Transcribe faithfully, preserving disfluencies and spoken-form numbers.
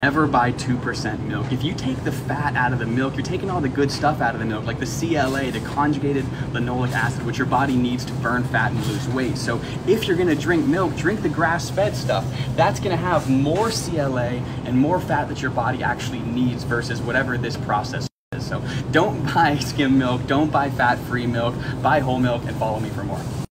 Never buy two percent milk. If you take the fat out of the milk, you're taking all the good stuff out of the milk, like the C L A, the conjugated linoleic acid, which your body needs to burn fat and lose weight. So if you're gonna drink milk, drink the grass-fed stuff. That's gonna have more C L A and more fat that your body actually needs versus whatever this process is. So don't buy skim milk, don't buy fat-free milk, buy whole milk, and follow me for more.